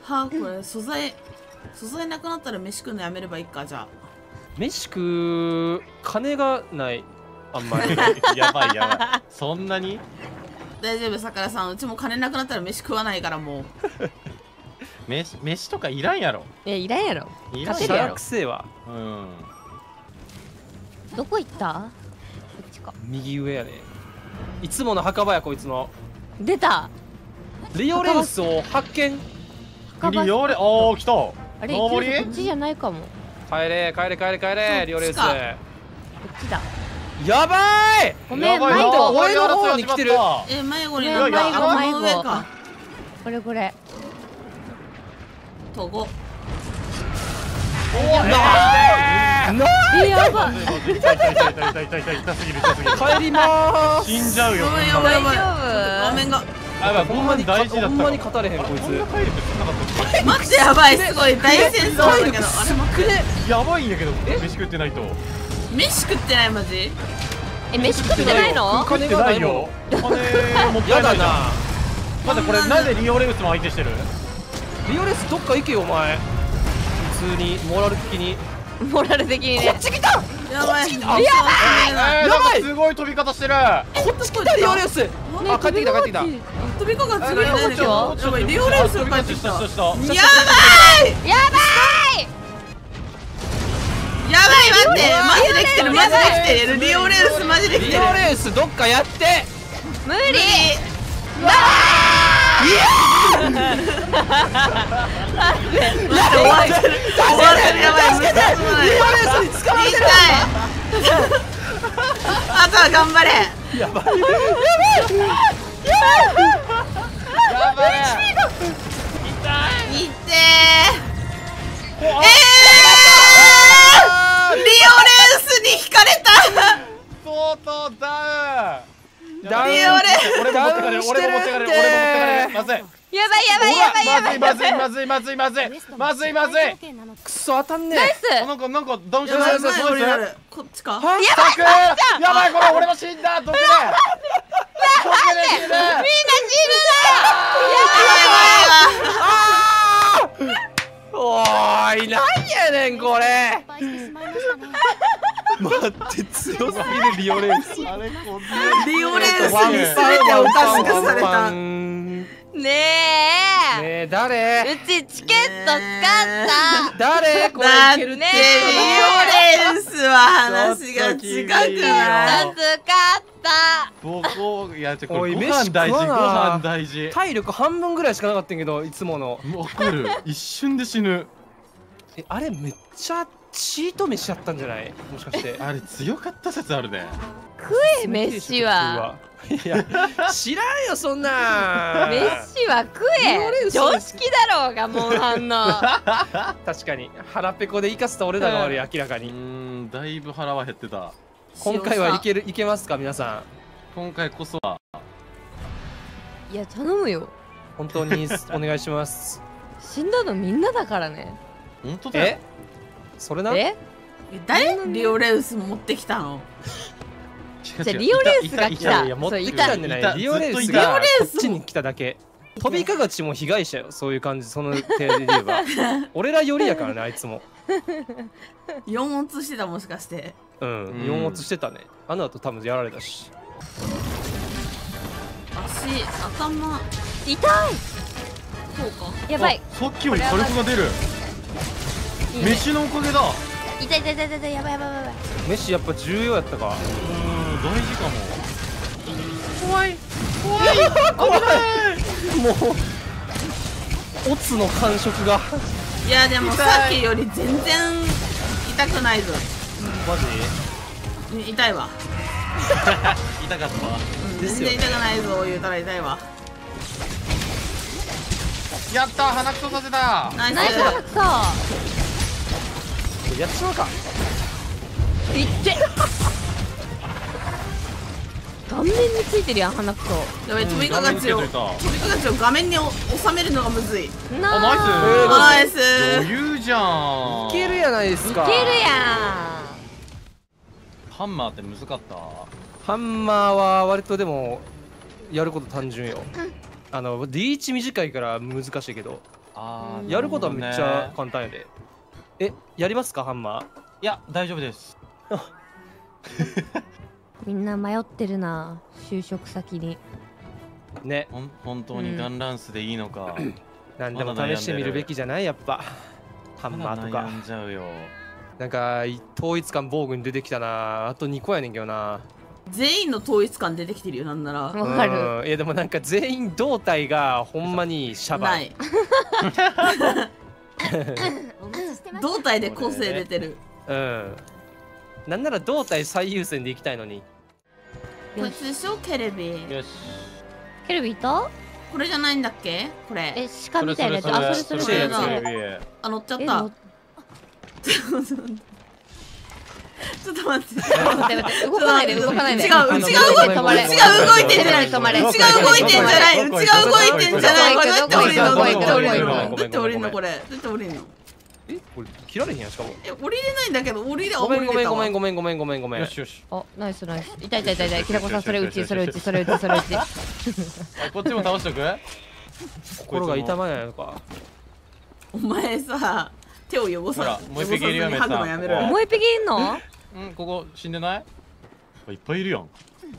はあ、これ素材なくなったら飯食うのやめればいいか。じゃあ飯食う金がないあんまり。 やばいやばい。そんなに？ 大丈夫、さくらさん。うちも金なくなったら飯食わないからもう。 飯とかいらんやろ。 いらんやろ。 いらんシャ勝てるやろラくせえわ。 うん。 どこ行った？こっちか。 右上やね。いつもの墓場やこいつの。 出た。 リオレウスを発見。 リオレ、おー来た。 あれ、 登り？ こっちじゃないかも。 帰れ帰れ帰れ帰れリオレウス。 こっちだ。 やばい。 ごめん、 やばい迷子。 俺の方に来てる。 迷子にいなった。 や迷子あの上か。 これこれ。 とご。 やば。 痛すぎる痛すぎる。 帰りまーす。 死んじゃうよ。 やばいやばいやばい。 大画面が。 やばい、 ほんまに大事だった。 ほんまに語れへんこいつ。 こんな体力少なかったっ待って、やばい、すごい大戦争だけど。あれ待ってけ？やばいんやけど、飯食ってないと。 飯食ってないマジ？ 飯食ってないの？ 食ってないよ。金もったやいないじゃん。 だな。 待ってこれなんでリオレウスも相手してる？ リオレウスどっか行けよお前。普通にモラル的に。 モラル的にね。 こっち来た。 やばい。 やばいなんかすごい飛び方してる。 こっち来たリオレウス。あ帰ってきた帰ってきた。 飛びかが次にないんだけど。やばい、リオレウスが帰ってきた。やばい。 やばい。 やばい、待って、マジで来てる、マジで来てる。リオレウスマジで来てる。 リオレウスどっかやって。 無理。 終わってる、やばい、無駄すまない。 リオレウスに捕まってる。 あとは頑張れ。 やばい。 いってリオレウスに引かれた。 とうとうダウン。 リオレ俺も持ってかれる。俺も持ってかれる。俺も持ってかれる。まずい。 やばいやばいやばいやばい。 まずいまずいまずいまずいまずいまずい。 くそ当たんねえ。 なんかダウンしやばい、 て前にある。こっちか。 やばいこれ俺も死んだ。毒で死ぬ。 みんな死ぬな。 おーいなんやねんこれ。待って強すぎるリオレウス。 あれこんリオレウスに全てをおかしくされた。 ねえ。 ねえ誰？ うちチケット使った。 誰？これだってリいけるって。 オレウスは話が違くない。 使った。 いやごおい飯大事ご飯食わな飯大事。 体力半分ぐらいしかなかったんけどいつもの。 わかる。一瞬で死ぬ。 あれめっちゃチート飯やったんじゃない？もしかして。 あれ強かった説あるね。 食え飯は。 いや知らんよそんな。 飯は食え。常識だろうがモンハンの。 確かに腹ペコで生かせた俺らが悪い明らかに。 だいぶ腹は減ってた。 今回はいけますか皆さん。 今回こそは。 いや頼むよ。 本当にお願いします。 死んだのみんなだからね。 本当だよ。 それな。 誰？リオレウス持ってきたの？ じゃリオレウスが来た。 いや持ってきたんじゃない。リオレウスがこっちに来ただけ。飛びかがちも被害者よ。そういう感じ。その手で言えば俺らよりやからねあいつも。 4オツしてたもしかして。 うん4オツしてたね。あの後多分やられたし。 足頭痛い。 そうか。 やばい。 さっきより火力が出る。飯のおかげだ。 痛い痛い痛い痛いやばいやばいやばい。 飯やっぱ重要やったか。 大事かも。 怖いもうオツの感触が。 いやでもさっきより全然痛くないぞ。 マジ？痛いわ。 痛かったわ。 全然痛くないぞ言うたら痛いわ。 やったー鼻くそさせた。 ナイナイスス。 さあ。 やっちまうか。 いって顔面についてるやん鼻くそ。 やばい、飛びかがちを画面に収めるのがむずい。 なナイス。 余裕じゃん。 いけるやないですか。 いけるやハンマーって難かった。 ハンマーは割とでもやること単純よ。リーチ短いから難しいけど。 あやることはめっちゃ簡単やで。え、やりますかハンマー？ いや大丈夫です。 みんな迷ってるな、就職先に。 ね。 本当にガンランスでいいのか。 なんでも試してみるべきじゃないやっぱ。ハンマーとか。 悩んじゃうよ。 なんか統一感防具に出てきたな。あと2個やねんけどな。 全員の統一感出てきてるよ、なんなら。 わかる。 いやでもなんか全員胴体がほんまにシャバ。 ない。胴体で個性出てる。 うん。なんなら胴体最優先でいきたいのに。 これ通称ケレビ。 よし。 ケルビいた？ これじゃないんだっけ？これ。 え、鹿みたいなやつ。あ、それ。 それだテレビ。 あ、乗っちゃっえ、 た。 乗っちょっと待って。 待って動かないで動かないで。 違う動いてんじゃない。違う動いてんじゃない。違う動いてんじゃない。違う動いてんじゃない。これどうやって降りるの？どうやって降りるのこれ？どうやって降りるの？ え、これ切られへんやんしかも。 降りれないんだけど、降りれ。 ごめん。 よしよし。 あ、ナイス。痛い。きらこさん、それうち。 こっちも倒しとく？ 心が痛まないのか。 お前さ、手を汚さもう一匹いるよ、めっちゃ。 もう一匹いんの？ うん、ここ死んでない？いっぱいいるやん。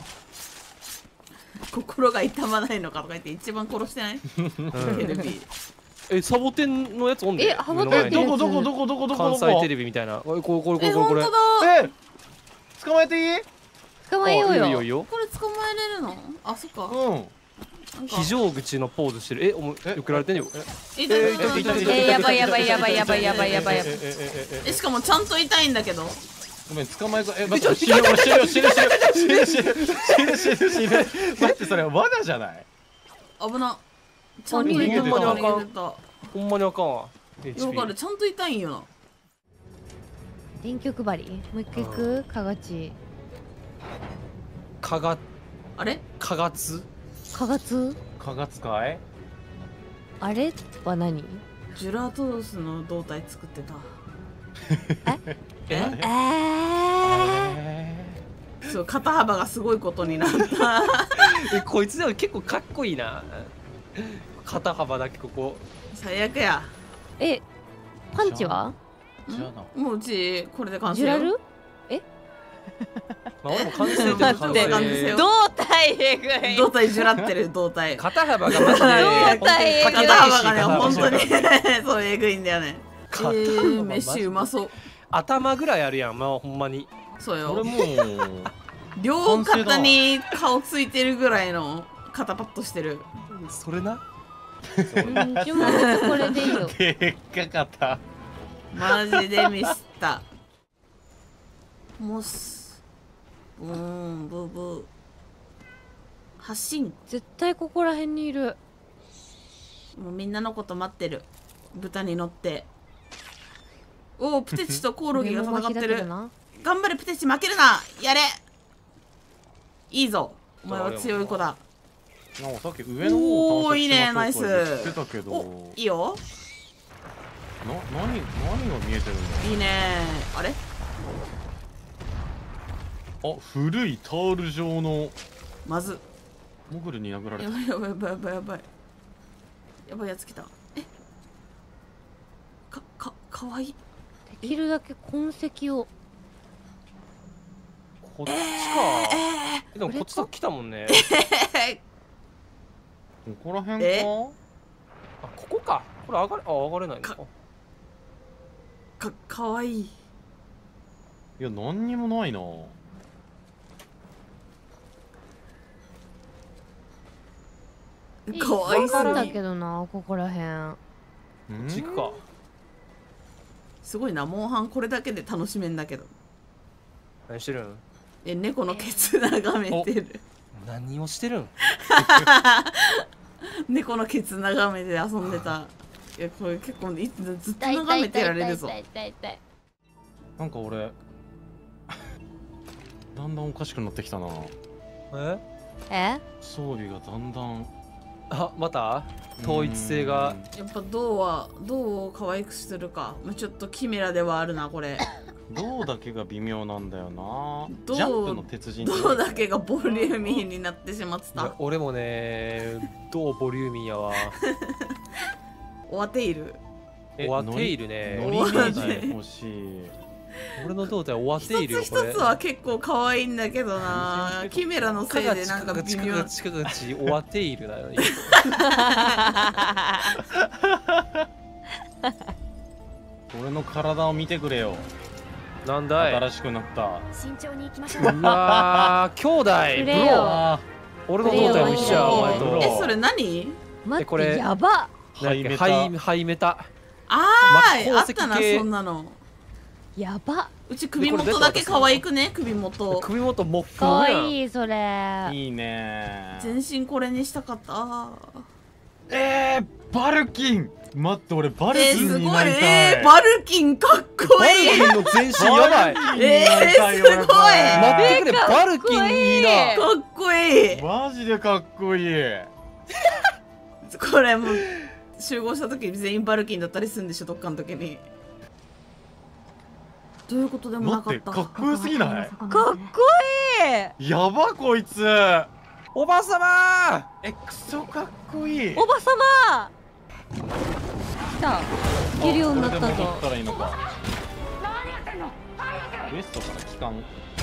心が痛まないのかとか言って一番殺してない？ケルビ。 え、サボテンのやつおんで。 え、サボテンどこ関西テレビみたいな。これ。 本当だ。 捕まえていい？ 捕まえようよ。 いいよ。 これ捕まえれるの？あ、そっか。 非常口のポーズしてる。え、送られてんよ。 やばい。 しかもちゃんと痛いんだけど。 ごめん、捕まえ死ぬ。待って、それ罠じゃない？ 危な。ちゃんと痛い。 ほんまにあかんわ。 わかる、ちゃんと痛いんよな。 電極針もう一回行く？かがち。 あれ？ かがつ？ かがつ？ かがつかい？ あれは何？ ジュラトロスの胴体作ってた。そう、肩幅がすごいことになった。 こいつでも結構かっこいいな。肩幅だけここ。 最悪や。 え、パンチは？ もううちこれで完成。 ジュラル？ まあ俺も完成って完成。 胴体えぐい。 胴体ジュラってる胴体。 肩幅がマジで肩幅がね、本当にそうえぐいんだよね。飯うまそう。 頭ぐらいあるやん、まあほんまに。 そうよ。 これも両肩に顔ついてるぐらいの肩パッとしてる。 それな。 うちもこれでいいよ。 でっかかった。 マジでミスった。モス。ブーブー。発信。 絶対ここら辺にいる。 もうみんなのこと待ってる。豚に乗って。おお、プテチとコオロギが戦ってる。頑張れプテチ、負けるな。やれ。いいぞ。お前は強い子だ。 なんかさっき上の方おー、いいね、ナイス。 してたけど。 お、いいよ。 何が見えてるんだ。 いいね。あれ？ あ、古いタール状のまずモグルに殴られた。 やばいやつ来た。え、かわいい。 できるだけ痕跡を。 こっちか。でもこっちと来たもんね。 ここら辺か。 あ、ここか。これ上がれないのかわいい。いや、何にもないな。 かわいそうだぎけどな、ここら辺。 ちくか。 すごいな、モンハンこれだけで楽しめんだけど。 何してるん？ 猫のケツ眺めてる。 何をしてるん？ 猫のケツ眺めて遊んでた。いや、これ結構ずっと眺めてられるぞ。 なんか俺だんだんおかしくなってきたな。 え？ 装備がだんだん。 あ、また統一性が。 やっぱどうを可愛くするか。ちょっとキメラではあるな、これ。 銅だけが微妙なんだよな。 銅ジャンプの鉄人。 銅だけがボリューミーになってしまってた。 俺もね、銅ボリューミーやわ。 オアテイル。 オアテイルね。 ノリ名人欲しい。 俺の胴体オアテイルよ一つこれ。 一つは結構可愛いんだけどな。キメラのせいでなんか微妙。 近がちオアテイルだよね。 俺の体を見てくれよ。 なんだい。 新しくなった。 慎重に行きましょう。 うわー、兄弟、ブロー。 あ俺の胴体も一緒や、お前ブロと。 それ何？ 待これって、やば。 ハイメタ。 ハイメタ。 あまあったな、そんなの。 やば。 うち首元だけ可愛くね、首元。 首元もっふかわやん。 いい、それ。 いいね。 全身これにしたかった。 バルキン。待って俺バルキンすごい。 になりたい。 バルキンかっこバルいい。 キンの全身やばい。 バルキンになりたいよすごい。 待ってくれ、バルキンいいな。 かっこいい。 マジでかっこいい。 これもう集合した時に全員バルキンだったりするんでしょ、どっかの時に。どういうことでもなかった。 待ってかっこよすぎない？ かっこいい。 やばこいつ。 おばさまクソかっこいい。 おばさま。来た。いけるようになったぞこれで戻っ。たらいいのか。ウエストから帰還。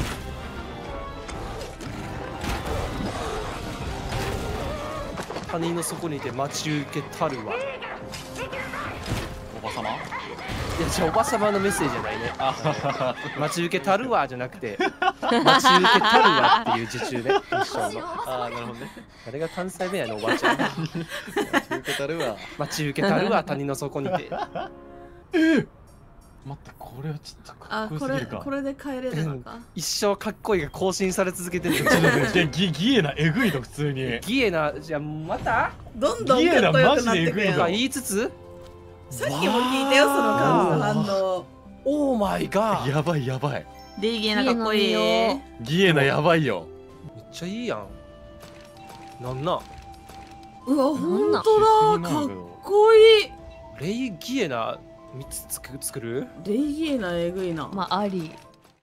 他人の底にいて待ち受けたるわ。いおばさま。 や、じゃあおばさまのメッセージじゃないね。 あ待ち受けたるわじゃなくて、待ち受けたるわっていう受注ね。一緒の。 あ、なるほどね。 誰が関西弁やねん、おばあちゃん。 受けたるわ。 待ち受けたるわ、他人の底にて。 待って、これはちょっとかあっこよすぎるか。 これで帰れるのか。 一生かっこいいが更新され続けてる。 ちょっと待ってギエナえぐいの普通に。 ギエナ、じゃあまたどんどんかっこよくなってくやん。 ギエナマジでえぐいぞとか言いつつ、 さっきも聞いたよ、その感想反応。 オーマイガー。 やばいやばい。 デイギーなかっこいい。 ギエナやばいよ。 めっちゃいいやん。なんなんうわ、ほんとだ。かっ不思議なんだけどこいい。 レイギエナ3つ作るデイギーなえぐいな。 まあ、あり。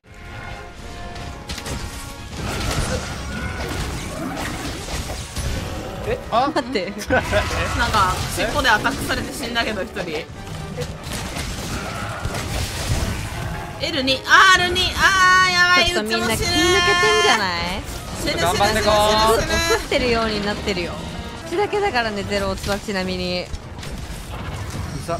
あ、 待って。 なんか尻尾でアタックされて死んだけど一人。L2、R2、やばい、 ちょっとみんな気抜けてんじゃない？ 死ぬ死ぬ頑張ってこ死ぬ死ぬ食ってるようになってるよ。うちだけだからね、ゼロオツはちなみに。 さ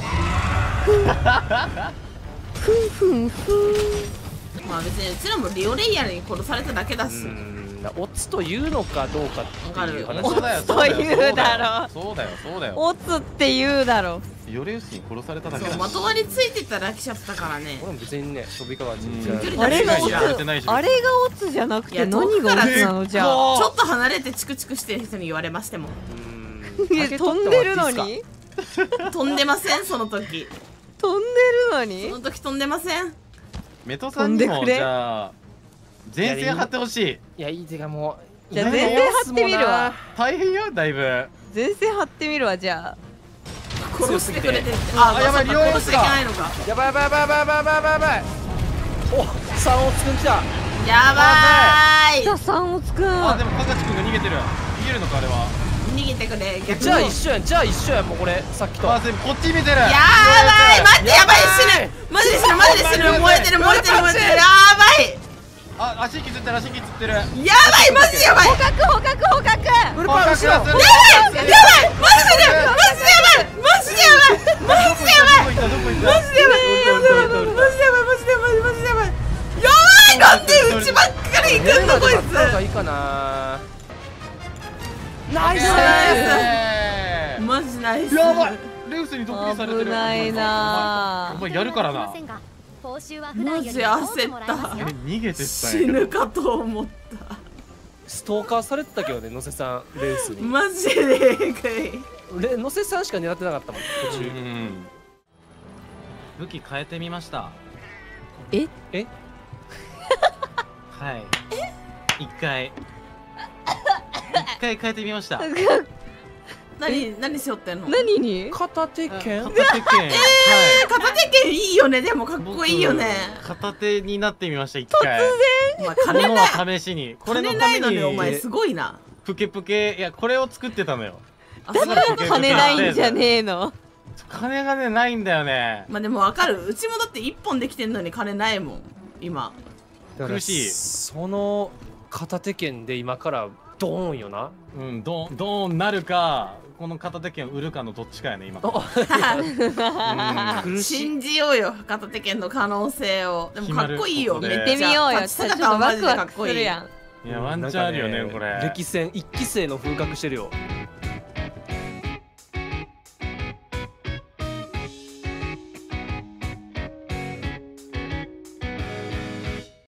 ふんふんふん。 まあ別にうちらもリオレイヤルに殺されただけだし。 オツというのかどうかっていう話。 そうだよそう言うだろそうだよそうだよ。 オツって言うだろ。 ヨレウスに殺されただけそう、 だし。 まとわりついてたら来ちゃったからね。 俺も別にね、飛びかがちうんじゃ距離あれがオ知られてないしツ、あれがオツじゃなくいやて何がオツなのじゃあ。 ちょっと離れてチクチクしてる人に言われましても。 いや飛んでるのに飛んでません、その時。 飛んでるのそにの時飛んでません。 メトさんにも飛んでくれじゃあ前線張ってほしい。 いや、いい手がもう。 じゃあ全然張ってみるわ。 大変よだいぶ。 前線張ってみるわじゃあ。 殺してくれてる。 あやばいそっかリオレイヤル殺しちゃいけないのか。 やばいやばいやばいやばいやばいやばいやばい。お、3オツくん来た。 やばーい。 じゃあ3オツくん。 あでもカカチ君が逃げてる。逃げるのかあれは。 逃げてくれ。逆にじゃあ一緒やん、じゃあ一緒やん、もうこれ、さっきと。 あでもこっち見てる。 やばい、待って、やばい、死ぬ。マジで死ぬ、マジで死ぬ。燃えてる、燃えてる、燃えてる。やばい。 あ足引きつってる足引きつってる。 やばい、マジでやばい。 捕獲捕獲捕獲。 ブルパン後ろ。 やばい、マジでやばい。マジでやばい。マジでやばい。マジでやばい。 どこ行ったマジでやばい。マジでやばい。マジでやばい。マジでやばい。マジでやばい。マジでやばい。やばい、だってうちばっかり行くんだこいつ。 なんかいいかな。ナイス。 マジナイス。 やばい。レウスに独立されてる。 危ないなお前やるからな。 報酬は普段よりマジ焦も多くもらえますよ。 逃げてった死ぬかと思った。 ストーカーされてたけどね、野瀬さん、レースに。 マジでえぐい。 野瀬さんしか狙ってなかったもん、途中。 武器変えてみました。 えはい一回変えてみました。 何しよってんの？ 何に？ 片手剣。 片手剣。はい片手剣いいよね。でもかっこいいよね。 片手になってみました一回。 お前金物ない。 は試しに。これの金ためにないのにお前すごいな。 プケプケいやこれを作ってたのよ。 あ、 だから金ないんじゃねえの。 金がねないんだよね。 まあでもわかる、うちもだって1本できてんのに金ないもん今。 だから苦しい。 その片手剣で今からドーンよな。 うんドーンなるかこの片手剣を売るかのどっちかやね今。 苦しい。 信じようよ片手剣の可能性を。でもかっこいいよ、 決まるめっちゃ行ってみようよ。 立ちちょっと姿はマワクワジでかっこいい。 クするやん。 いやワンチャンあるよねこれ。 歴戦1期生の風格してるよ。